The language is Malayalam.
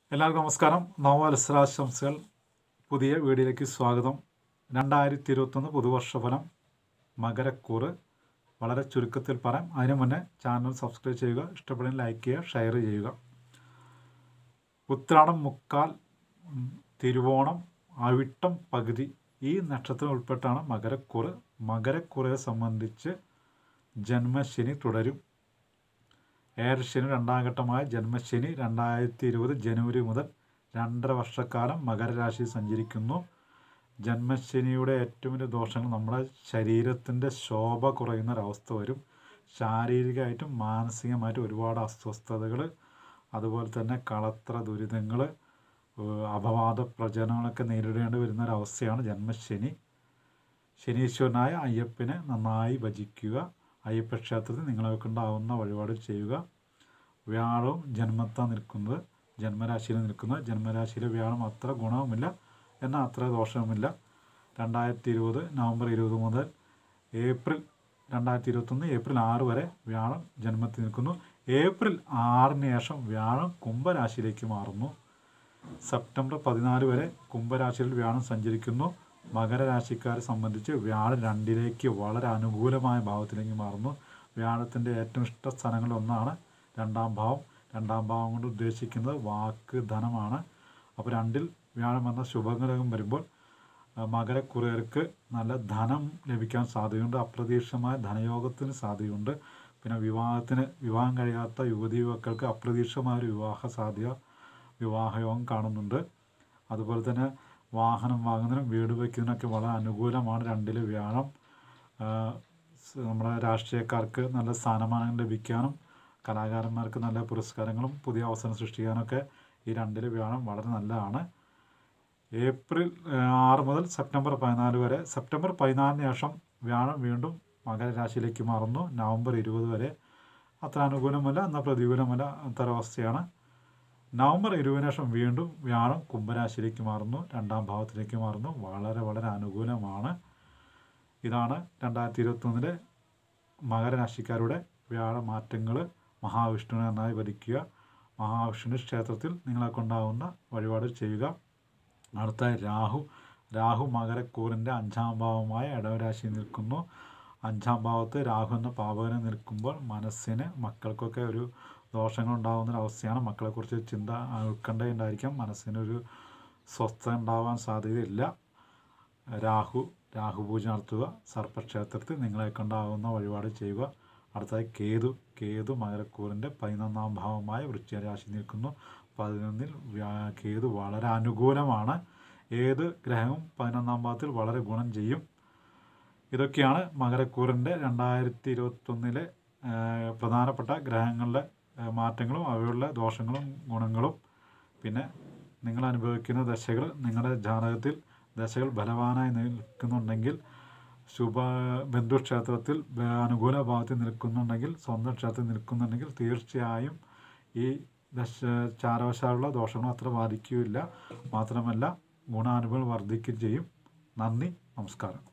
എല്ലാവർക്കും നമസ്കാരം. നവവത്സരാശംസകൾ. പുതിയ വീഡിയോയിലേക്ക് സ്വാഗതം. 2021 പുതുവർഷ ഫലം മകരക്കൂറ് വളരെ ചുരുക്കത്തിൽ പറയാം. അതിനു മുന്നേ ചാനൽ സബ്സ്ക്രൈബ് ചെയ്യുക, ഇഷ്ടപ്പെടുന്ന ലൈക്ക് ചെയ്യുക, ഷെയർ ചെയ്യുക. ഉത്രാടം മുക്കാൽ, തിരുവോണം, അവിട്ടം പകുതി ഈ നക്ഷത്രം ഉൾപ്പെട്ടാണ് മകരക്കൂറ്. മകരക്കൂറിനെ സംബന്ധിച്ച് ജന്മശനി തുടരും. ഏഴരശനി രണ്ടാം ഘട്ടമായ ജന്മശനി 2020 ജനുവരി മുതൽ 2.5 വർഷക്കാലം മകരരാശി സഞ്ചരിക്കുന്നു. ജന്മശനിയുടെ ഏറ്റവും വലിയ ദോഷങ്ങൾ നമ്മുടെ ശരീരത്തിൻ്റെ ശോഭ കുറയുന്നൊരവസ്ഥ വരും. ശാരീരികമായിട്ടും മാനസികമായിട്ടും ഒരുപാട് അസ്വസ്ഥതകൾ, അതുപോലെ തന്നെ കളത്ര ദുരിതങ്ങൾ, അപവാദ പ്രചരണങ്ങളൊക്കെ നേരിടേണ്ടി വരുന്നൊരവസ്ഥയാണ് ജന്മശനി. ശനീശ്വരനായ അയ്യപ്പനെ നന്നായി ഭജിക്കുക. അയ്യപ്പ ക്ഷേത്രത്തിൽ നിങ്ങളൊക്കെ ഉണ്ടാവുന്ന വഴിപാട് ചെയ്യുക. വ്യാഴവും ജന്മത്താൻ നിൽക്കുന്നത്, ജന്മരാശിയിൽ നിൽക്കുന്നത്. ജന്മരാശിയിലെ വ്യാഴം അത്ര ഗുണവുമില്ല, എന്നാൽ അത്ര ദോഷവുമില്ല. 2020 നവംബർ 20 മുതൽ ഏപ്രിൽ 2021 ഏപ്രിൽ 6 വരെ വ്യാഴം ജന്മത്തിൽ നിൽക്കുന്നു. ഏപ്രിൽ 6 ശേഷം വ്യാഴം കുംഭരാശിയിലേക്ക് മാറുന്നു. സെപ്റ്റംബർ 14 വരെ കുംഭരാശിയിൽ വ്യാഴം സഞ്ചരിക്കുന്നു. മകരരാശിക്കാരെ സംബന്ധിച്ച് വ്യാഴം 2ലേക്ക് വളരെ അനുകൂലമായ ഭാവത്തിലേക്ക് മാറുന്നു. വ്യാഴത്തിൻ്റെ ഏറ്റവും ഇഷ്ട സ്ഥാനങ്ങളിൽ ഒന്നാണ് രണ്ടാം ഭാവം. രണ്ടാം ഭാവം കൊണ്ട് ഉദ്ദേശിക്കുന്നത് വാക്ക്, ധനമാണ്. അപ്പോൾ 2ൽ വ്യാഴം എന്ന ശുഭഗ്രഹം വരുമ്പോൾ മകരക്കുറിയർക്ക് നല്ല ധനം ലഭിക്കാൻ സാധ്യതയുണ്ട്. അപ്രതീക്ഷിതമായ ധനയോഗത്തിന് സാധ്യതയുണ്ട്. പിന്നെ വിവാഹം കഴിയാത്ത യുവതി യുവാക്കൾക്ക് അപ്രതീക്ഷിതമായൊരു വിവാഹയോഗം കാണുന്നുണ്ട്. അതുപോലെ തന്നെ വാഹനം വാങ്ങുന്നതിനും വീട് വയ്ക്കുന്നതിനൊക്കെ വളരെ അനുകൂലമാണ് 2ൽ വ്യാഴം. നമ്മുടെ രാഷ്ട്രീയക്കാർക്ക് നല്ല സ്ഥാനമാനങ്ങൾ ലഭിക്കാനും കലാകാരന്മാർക്ക് നല്ല പുരസ്കാരങ്ങളും പുതിയ അവസരം സൃഷ്ടിക്കാനൊക്കെ ഈ 2ൽ വ്യാഴം വളരെ നല്ലതാണ്. ഏപ്രിൽ 6 മുതൽ സെപ്റ്റംബർ 14 വരെ. സെപ്റ്റംബർ 14 ശേഷം വ്യാഴം വീണ്ടും മകരരാശിയിലേക്ക് മാറുന്നു. നവംബർ 20 വരെ അത്ര അനുകൂലമല്ല, എന്നാൽ പ്രതികൂലമല്ല, അത്തരവസ്ഥയാണ്. നവംബർ 20 ശേഷം വീണ്ടും വ്യാഴം കുംഭരാശിയിലേക്ക് മാറുന്നു, രണ്ടാം ഭാവത്തിലേക്ക് മാറുന്നു. വളരെ വളരെ അനുകൂലമാണ്. ഇതാണ് 2021 മകരരാശിക്കാരുടെ വ്യാഴമാറ്റങ്ങൾ. മഹാവിഷ്ണുവിനെ നന്നായി ഭജിക്കുക. മഹാവിഷ്ണു ക്ഷേത്രത്തിൽ നിങ്ങളെ കൊണ്ടാവുന്ന വഴിപാട് ചെയ്യുക. അടുത്ത രാഹു മകരക്കൂറിൻ്റെ 5ാം ഭാവമായ ഇടവരാശിയിൽ നിൽക്കുന്നു. 5ാം ഭാവത്ത് രാഹു എന്ന പാപകനെ നിൽക്കുമ്പോൾ മനസ്സിന്, മക്കൾക്കൊക്കെ ഒരു ദോഷങ്ങളുണ്ടാകുന്നൊരവസ്ഥയാണ്. മക്കളെക്കുറിച്ച് ഉത്കണ്ഠയുണ്ടായിരിക്കാം. മനസ്സിനൊരു സ്വസ്ഥത ഉണ്ടാവാൻ സാധ്യതയില്ല. രാഹു പൂജ നടത്തുക. സർപ്പക്ഷേത്രത്തിൽ നിങ്ങളെ കൊണ്ടാവുന്ന വഴിപാട് ചെയ്യുക. അടുത്തതായി കേതു മകരക്കൂറിൻ്റെ 11ാം ഭാവമായ വൃശ്ചികരാശി നിൽക്കുന്നു. 11ൽ കേതു വളരെ അനുകൂലമാണ്. ഏത് ഗ്രഹവും 11ാം ഭാവത്തിൽ വളരെ ഗുണം ചെയ്യും. ഇതൊക്കെയാണ് മകരക്കൂറിൻ്റെ 2021 പ്രധാനപ്പെട്ട ഗ്രഹങ്ങളുടെ മാറ്റങ്ങളും അവയുള്ള ദോഷങ്ങളും ഗുണങ്ങളും. പിന്നെ നിങ്ങൾ അനുഭവിക്കുന്ന ദശകൾ, നിങ്ങളുടെ ജാതകത്തിൽ ദശകൾ ബലവാനായി നിൽക്കുന്നുണ്ടെങ്കിൽ, ബന്ധുക്ഷേത്രത്തിൽ അനുകൂല ഭാവത്തിൽ നിൽക്കുന്നുണ്ടെങ്കിൽ, സ്വന്തം ക്ഷേത്രത്തിൽ നിൽക്കുന്നുണ്ടെങ്കിൽ തീർച്ചയായും ഈ ചാരവശാലുള്ള ദോഷങ്ങൾ അത്ര ബാധിക്കുകയില്ല. മാത്രമല്ല ഗുണാനുഭവം വർദ്ധിക്കുകയും ചെയ്യും. നന്ദി, നമസ്കാരം.